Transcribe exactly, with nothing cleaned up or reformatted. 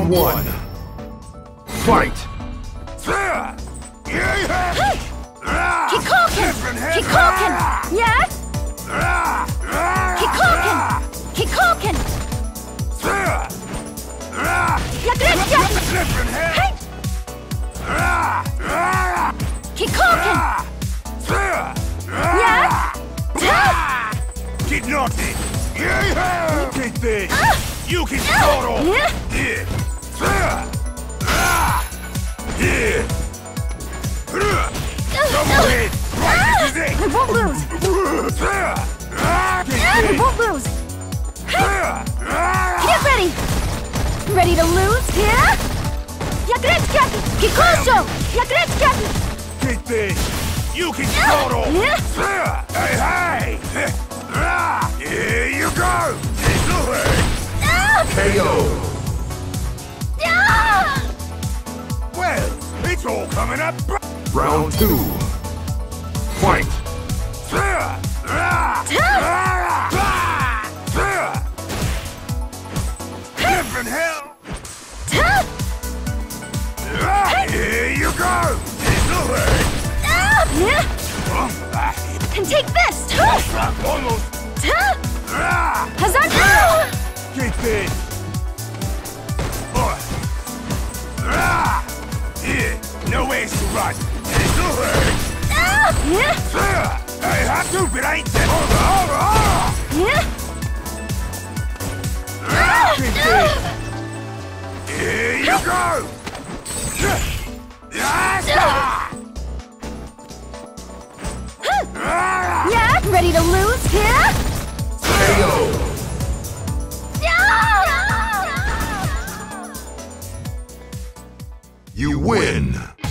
Round one. Fight! Keep talking! Keep talking! Yes? Keep talking! Keep talking! Jak reszcia! Hej! Keep talking! Yes? Keep knocking! Get this! You can total! Yeah? Yeah! Yeah! Come on in! Right, this is it! I won't lose! I won't lose! Get ready! Ready to lose? Yeah? Jak reszcia! Keep closer! Jak reszcia! Get this! You can total! Yeah? Hey, hey! Here you go! K O! Well, it's all coming up! Round two. Fight! Different hell! Here you go! Yeah? And take this! Almost! Hazard! Get this! Yeah, no ways to run! Yeah? I have to, but I ain't dead! Over, over, over! Yeah? Here you go! Yeah? Ready to lose? Yeah? K O! You win!